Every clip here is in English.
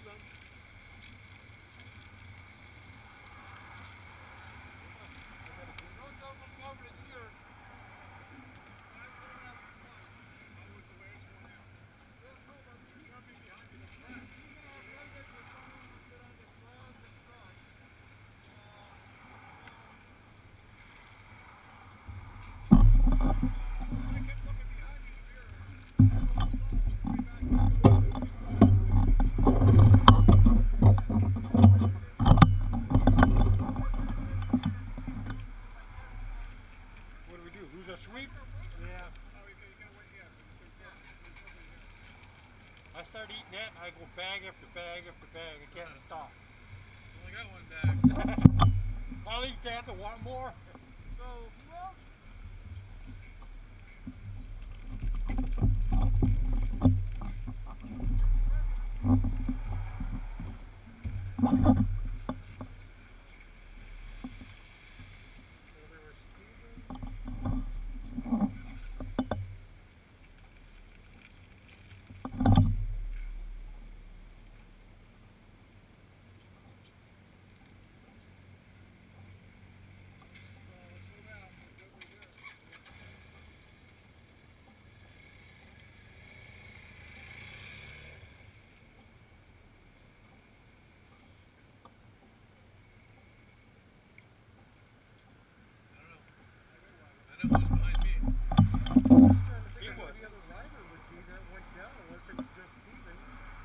them. No double coverage here. What do we do? Lose a sweep? Yeah. I start eating that and I go bag after bag after bag. I can't stop. Only got one bag. I'll eat that and want more. So, who else? I know one's behind me. He was. The other rider would be that went down unless it was just Steven.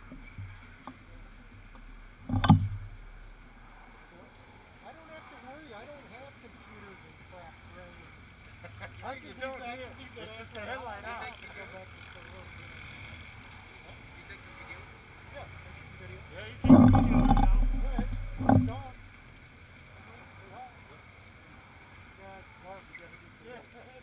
I don't have to worry. I don't have computers and crap running. I can do that. It's just a headline out. Go back to the road. You take some video? Yeah, take some video. Yeah, you take a video right now. Yeah, it's on. Yeah, it's hard. You gotta do Yeah.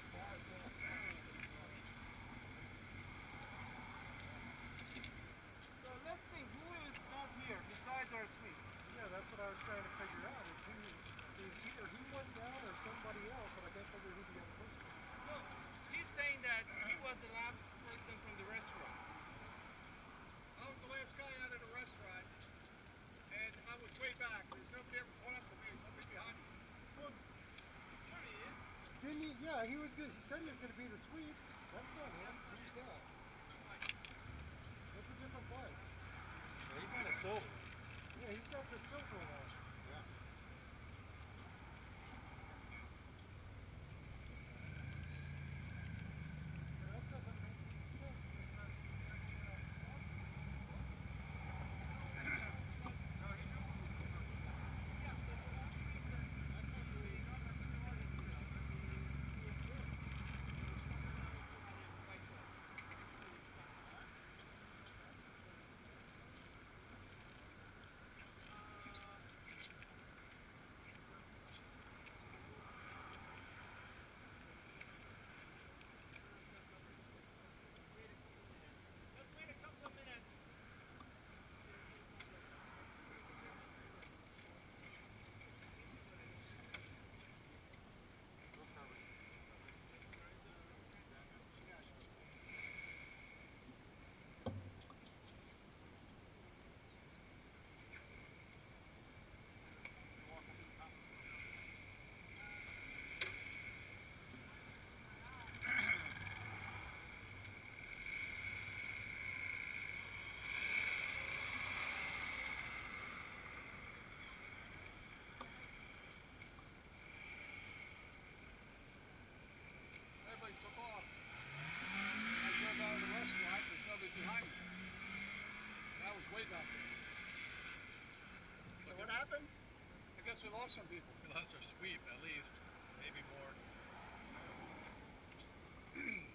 So let's think, who is not here besides our suite? Yeah, that's what I was trying to figure out. Is either he went down or somebody else, but I can't figure who the other person is. No, he's saying that he was the last person from the restaurant. I was the last guy out of the restaurant, and I was way back. There's nobody ever caught up to me. Nobody behind me. Well, There he is. didn't he? Yeah, he said he was going to be the sweep. That's not him. Who's that? That's a different bike. Yeah, he's got a silver. Yeah, he's got the silver one. Yeah. That doesn't make sense. Let's wait a couple of minutes. Everybody took off. I drove out of the restaurant. There's nobody behind me. And I was way back there. So what happened? I guess we lost some people. We lost our sweep, at least. Maybe more.